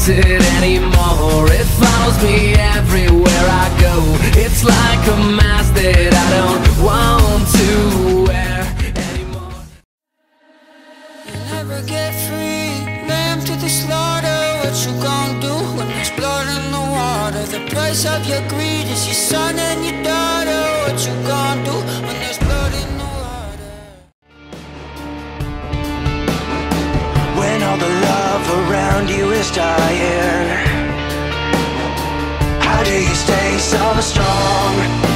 want it anymore. It follows me everywhere I go. It's like a mask that I don't want to wear anymore. You'll never get free, lamb to the slaughter. What you gonna do when there's blood in the water? The price of your greed is your son and your daughter. What you gonna do when there's blood in the water? When all the love around you is dying, how do you stay so strong?